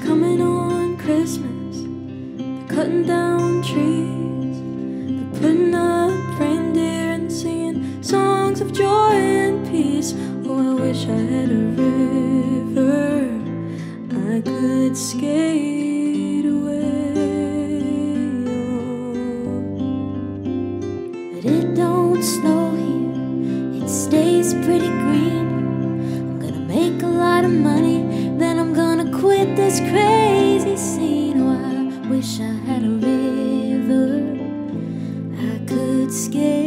coming on Christmas. They're cutting down trees, they're putting up reindeer and singing songs of joy and peace. Oh, I wish I had a river I could skate away on. But it don't snow here, it stays pretty green. I'm gonna make a lot of money, then I'm gonna quit this crazy scene. Oh, I wish I had a river I could skate